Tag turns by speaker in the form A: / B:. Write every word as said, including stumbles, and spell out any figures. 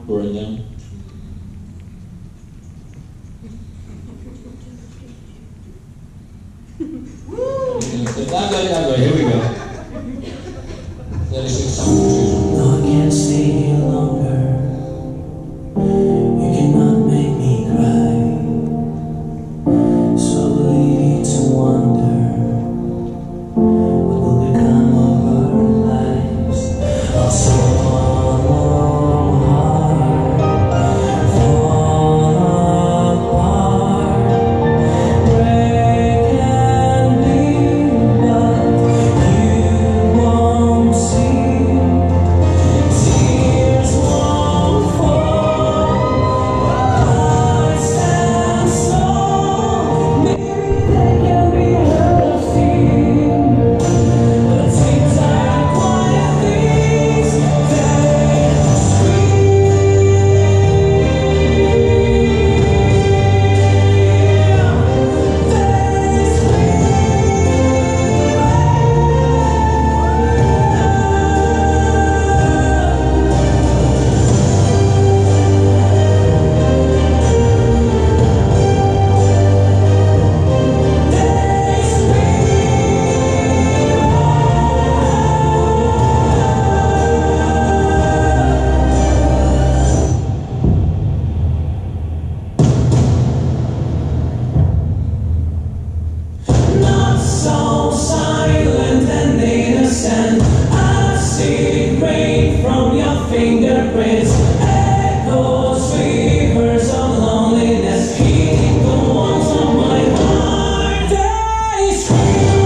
A: burn them. I'm going, I'm going, here we go. Let me sing something.
B: No, I can't stay here longer. You cannot make me cry. Slowly to wonder what will become of our lives. I'll fall apart, fall apart, break and bleed, but you won't see. Tears won't fall. I stand strong. Maybe they can be heard of steam, but seems like quiet things they scream. They not so silent and innocent. I see rain from your fingerprints, echoes, rivers of loneliness, healing the wounds of my heart. They scream.